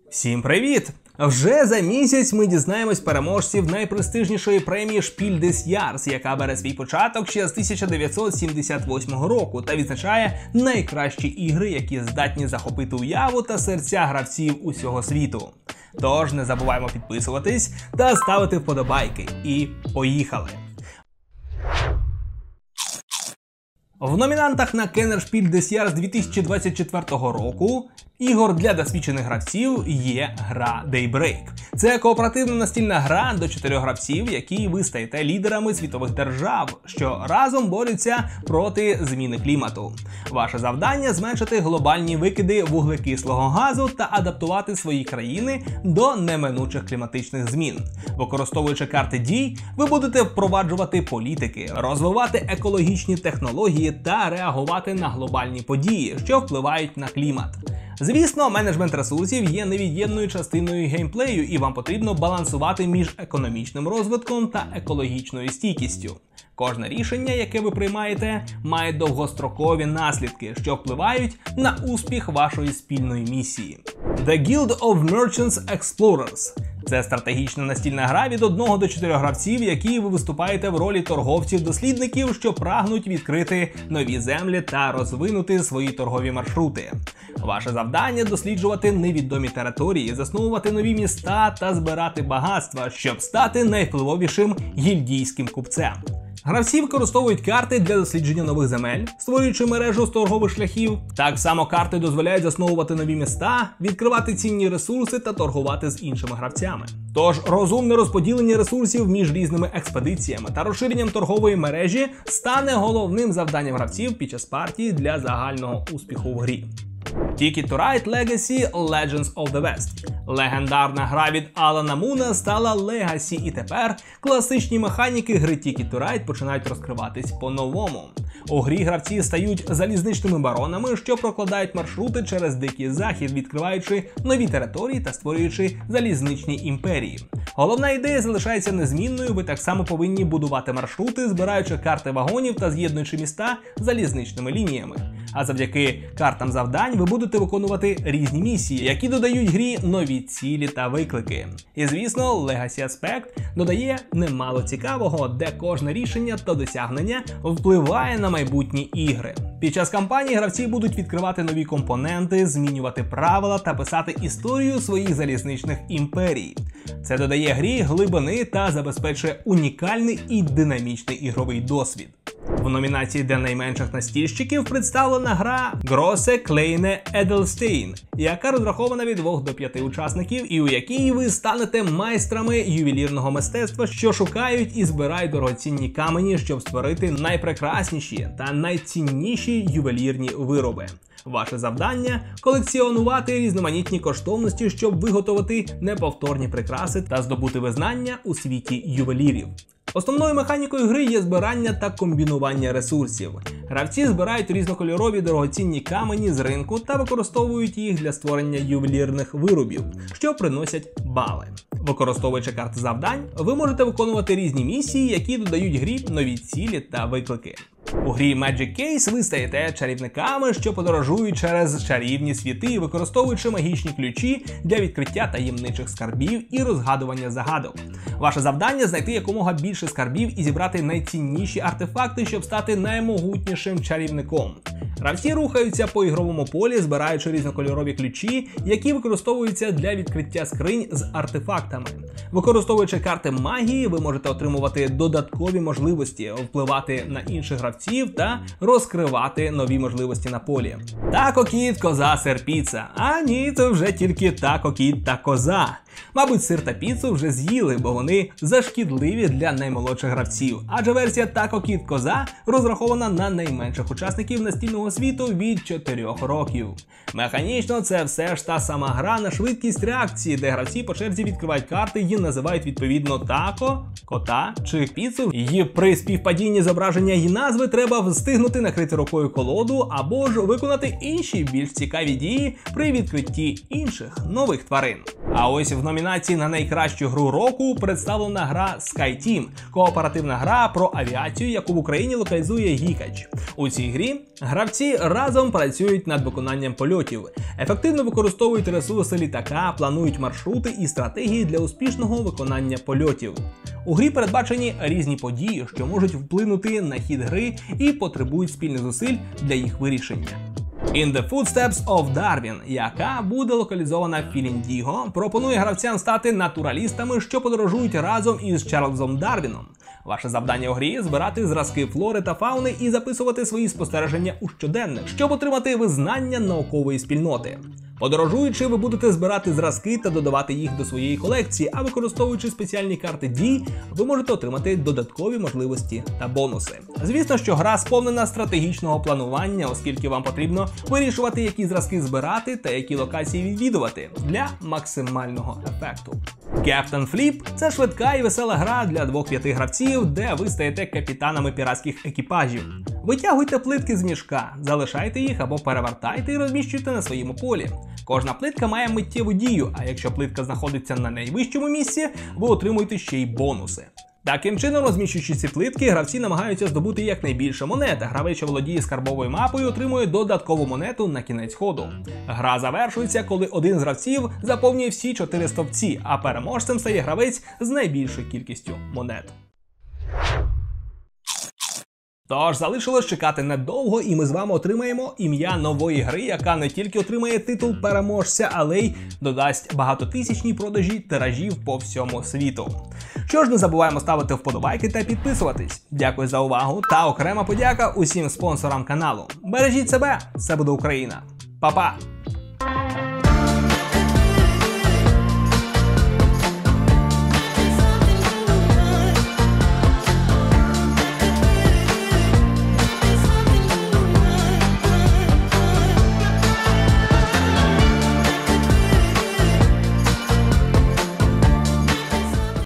Всім привіт! Вже за місяць ми дізнаємось переможців найпрестижнішої премії Spiel des Jahres, яка бере свій початок ще з 1978 року та відзначає найкращі ігри, які здатні захопити уяву та серця гравців усього світу. Тож не забуваємо підписуватись та ставити вподобайки. І поїхали! В номінантах на Kenner Spiel des Jahres 2024 року ігор для досвідчених гравців є гра Daybreak. Це кооперативна настільна гра до 4 гравців, які ви стаєте лідерами світових держав, що разом борються проти зміни клімату. Ваше завдання – зменшити глобальні викиди вуглекислого газу та адаптувати свої країни до неминучих кліматичних змін. Використовуючи карти дій, ви будете впроваджувати політики, розвивати екологічні технології та реагувати на глобальні події, що впливають на клімат. Звісно, менеджмент ресурсів є невід'ємною частиною геймплею, і вам потрібно балансувати між економічним розвитком та екологічною стійкістю. Кожне рішення, яке ви приймаєте, має довгострокові наслідки, що впливають на успіх вашої спільної місії. The Guild of Merchants Explorers – це стратегічна настільна гра від 1 до 4 гравців, які ви виступаєте в ролі торговців-дослідників, що прагнуть відкрити нові землі та розвинути свої торгові маршрути. Ваше завдання – досліджувати невідомі території, засновувати нові міста та збирати багатства, щоб стати найвпливовішим гільдійським купцем. Гравці використовують карти для дослідження нових земель, створюючи мережу з торгових шляхів. Так само карти дозволяють засновувати нові міста, відкривати цінні ресурси та торгувати з іншими гравцями. Тож розумне розподілення ресурсів між різними експедиціями та розширенням торгової мережі стане головним завданням гравців під час партії для загального успіху в грі. Ticket to Ride Legacy Legends of the West. Легендарна гра від Алана Муна стала Legacy, і тепер класичні механіки гри Ticket to Ride починають розкриватись по-новому. У грі гравці стають залізничними баронами, що прокладають маршрути через Дикий Захід, відкриваючи нові території та створюючи залізничні імперії. Головна ідея залишається незмінною, ви так само повинні будувати маршрути, збираючи карти вагонів та з'єднуючи міста залізничними лініями. А завдяки картам завдань ви будете виконувати різні місії, які додають грі нові цілі та виклики. І звісно, Legacy аспект додає немало цікавого, де кожне рішення та досягнення впливає на майбутні ігри. Під час кампанії гравці будуть відкривати нові компоненти, змінювати правила та писати історію своїх залізничних імперій. Це додає грі глибини та забезпечує унікальний і динамічний ігровий досвід. В номінації для найменших настільщиків представлена гра Große Kleine Edelstein, яка розрахована від 2 до 5 учасників і у якій ви станете майстрами ювелірного мистецтва, що шукають і збирають дорогоцінні камені, щоб створити найпрекрасніші та найцінніші ювелірні вироби. Ваше завдання – колекціонувати різноманітні коштовності, щоб виготовити неповторні прикраси та здобути визнання у світі ювелірів. Основною механікою гри є збирання та комбінування ресурсів. Гравці збирають різнокольорові дорогоцінні камені з ринку та використовують їх для створення ювелірних виробів, що приносять бали. Використовуючи карти завдань, ви можете виконувати різні місії, які додають грі нові цілі та виклики. У грі Magic Case ви стаєте чарівниками, що подорожують через чарівні світи, використовуючи магічні ключі для відкриття таємничих скарбів і розгадування загадок. Ваше завдання – знайти якомога більше скарбів і зібрати найцінніші артефакти, щоб стати наймогутнішим чарівником. Гравці рухаються по ігровому полі, збираючи різнокольорові ключі, які використовуються для відкриття скринь з артефактами. Використовуючи карти магії, ви можете отримувати додаткові можливості, впливати на інших гравців та розкривати нові можливості на полі. Тако, кіт, коза, сир, піца. А ні, це вже тільки тако, кіт та коза. Мабуть, сир та піцу вже з'їли, бо вони зашкідливі для наймолодших гравців. Адже версія Тако, кіт, коза розрахована на найменших учасників настільного світу від 4 років. Механічно це все ж та сама гра на швидкість реакції, де гравці по черзі відкривають карти і називають відповідно тако, кота чи піцу. І при співпадінні зображення її назви треба встигнути накрити рукою колоду або ж виконати інші більш цікаві дії при відкритті інших нових тварин. А ось в номінації на найкращу гру року представлена гра SkyTeam – кооперативна гра про авіацію, яку в Україні локалізує Geekage. У цій грі гравці разом працюють над виконанням польотів, ефективно використовують ресурси літака, планують маршрути і стратегії для успішного виконання польотів. У грі передбачені різні події, що можуть вплинути на хід гри і потребують спільних зусиль для їх вирішення. In the Footsteps of Darwin, яка буде локалізована в Філіндіго, пропонує гравцям стати натуралістами, що подорожують разом із Чарльзом Дарвіном. Ваше завдання у грі – збирати зразки флори та фауни і записувати свої спостереження у щоденник, щоб отримати визнання наукової спільноти. Подорожуючи, ви будете збирати зразки та додавати їх до своєї колекції, а використовуючи спеціальні карти дій, ви можете отримати додаткові можливості та бонуси. Звісно, що гра сповнена стратегічного планування, оскільки вам потрібно вирішувати, які зразки збирати та які локації відвідувати для максимального ефекту. Captain Flip – це швидка і весела гра для 2-5 гравців, де ви стаєте капітанами піратських екіпажів. Витягуйте плитки з мішка, залишайте їх або перевертайте і розміщуйте на своєму полі. Кожна плитка має миттєву дію, а якщо плитка знаходиться на найвищому місці, ви отримуєте ще й бонуси. Таким чином, розміщуючи ці плитки, гравці намагаються здобути якнайбільше монет, а гравець, що володіє скарбовою мапою, отримує додаткову монету на кінець ходу. Гра завершується, коли один з гравців заповнює всі 4 стовпці, а переможцем стає гравець з найбільшою кількістю монет. Тож, залишилось чекати недовго, і ми з вами отримаємо ім'я нової гри, яка не тільки отримає титул переможця, але й додасть багатотисячні продажі тиражів по всьому світу. Що ж, не забуваємо ставити вподобайки та підписуватись. Дякую за увагу та окрема подяка усім спонсорам каналу. Бережіть себе, все буде Україна. Па-па!